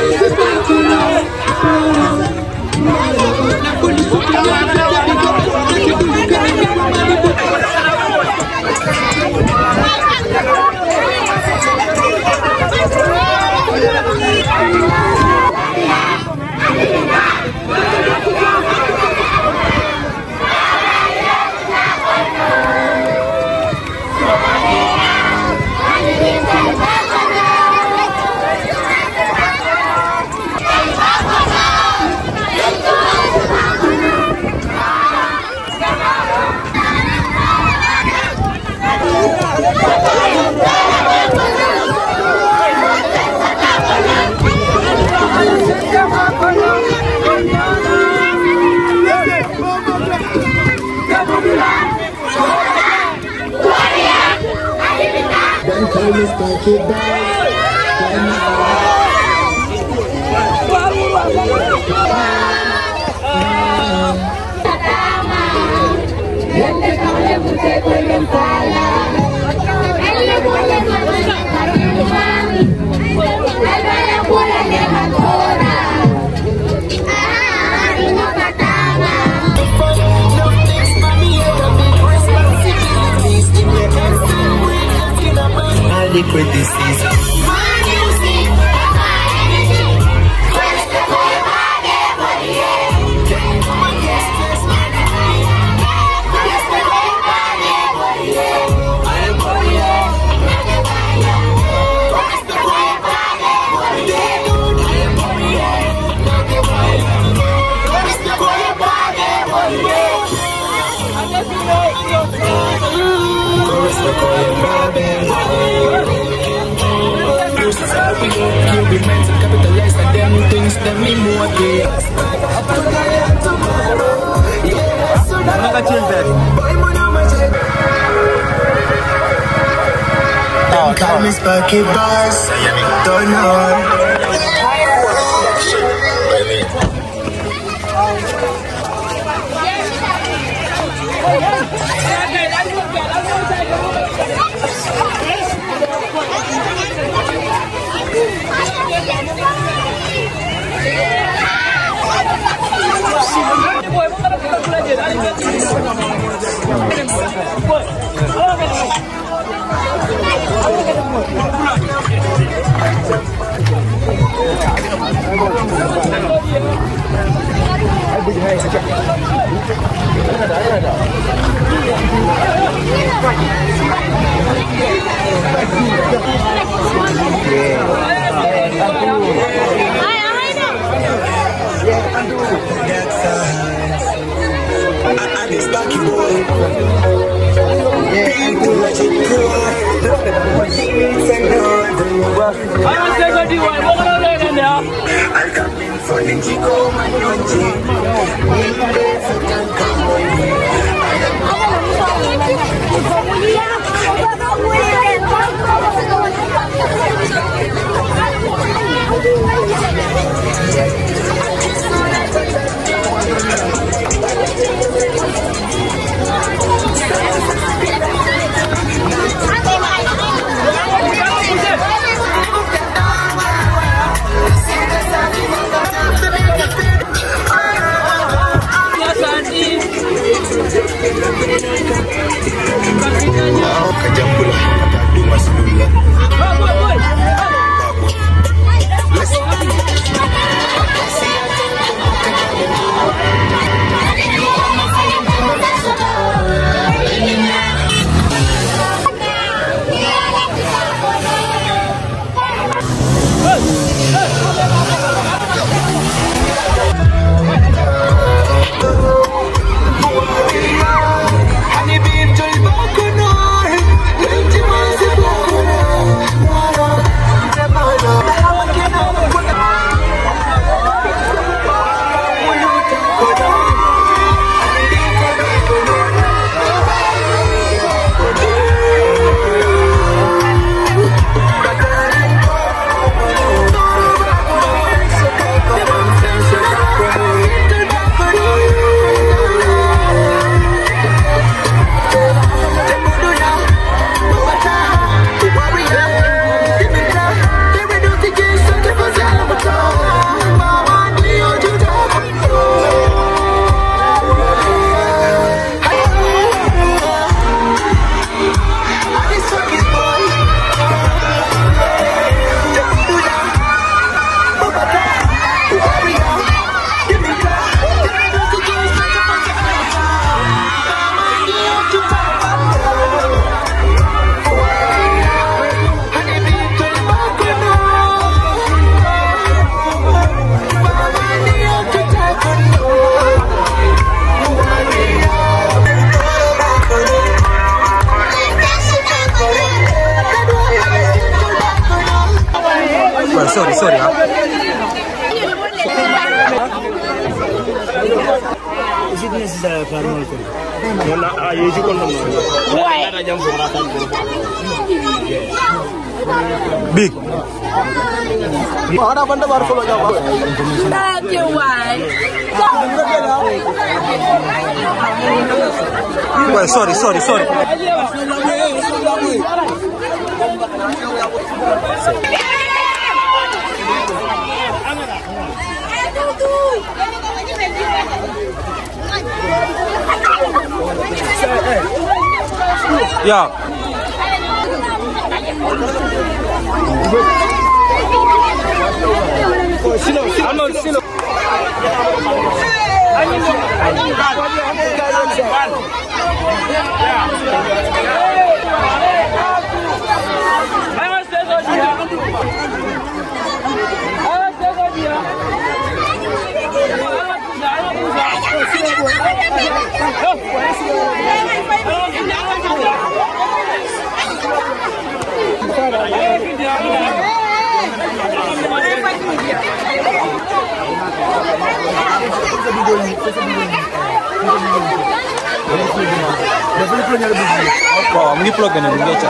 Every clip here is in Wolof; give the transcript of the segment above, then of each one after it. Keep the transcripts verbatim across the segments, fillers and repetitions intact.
Liquid disease. You be meant to capitalize on them things that mean more to us. I'm not gonna change that. Oh, call me Sparky Bars. Don't know. I come in for the Chico Big. Well, sorry, sorry, sorry. Yeah. Wow, mini plug na din gacha.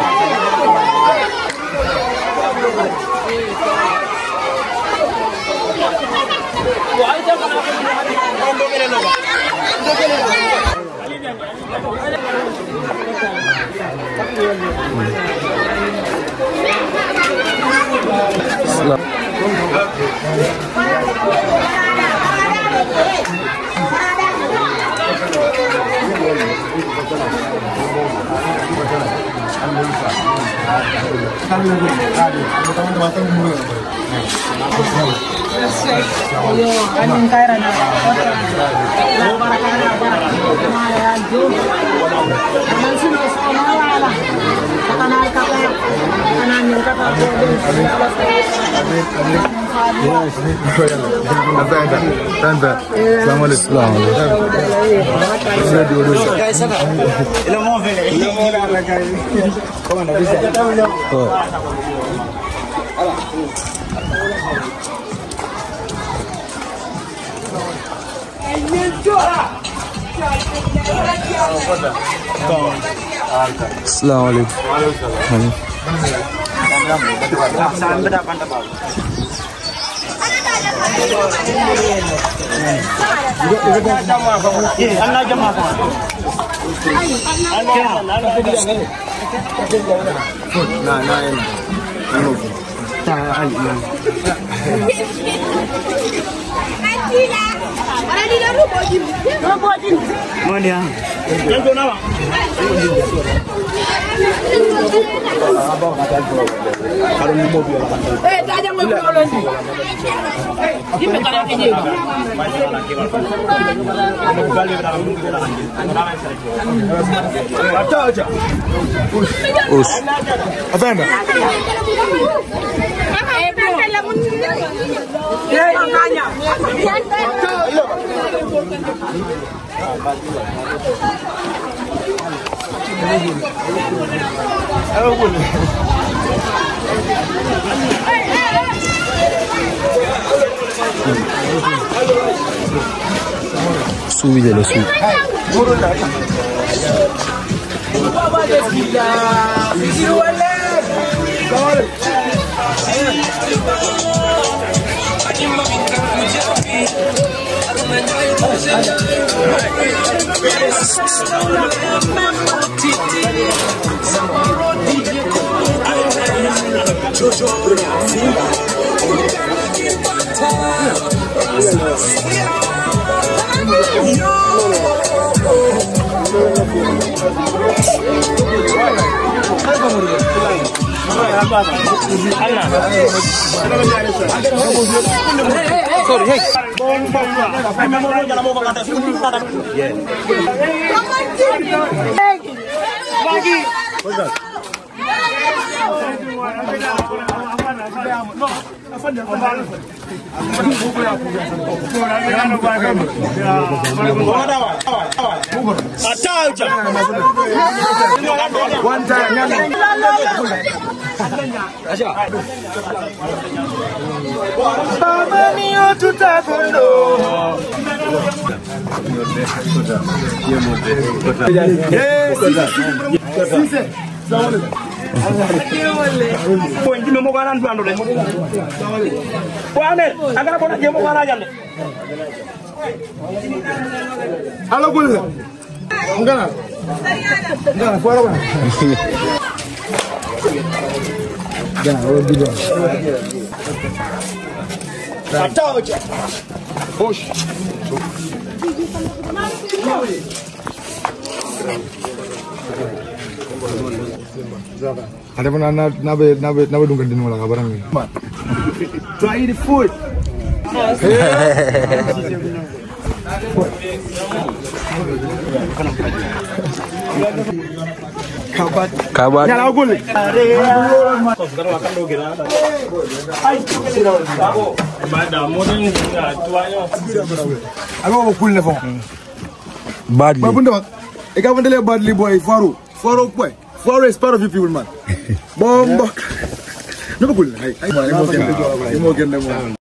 Assalamualaikum. Nah, nah, ini. Tak, ini. Mana? Yang tu nama? Kalau ni mobil lah. Eh, tak ada mobil lagi. Ini tak ada kerja. Baca aja. Us. Apa yang? Eh, makanya. Suwi deh, suwi. Sorry, hey. Lagi. One time. Aja. tutakondo. Yes, sise. Point di mo kanan bando de. Ahmed, agara bona jemo kana jande. Halo gul. Ngana. Ngana fuera ba. Gana ro bido. Atao. Push. Ada pun na nabe nabe nabe dungkan din wala kabarang ni. Try the food. Kabat. Kabat. Nyala gol. Ako cool na fon. Badly. Ba bunda. E ka vandele badly boy Faru. Faru boy. Faru is part of you people man. Bomba. No cool. Ay ay mo gende mo.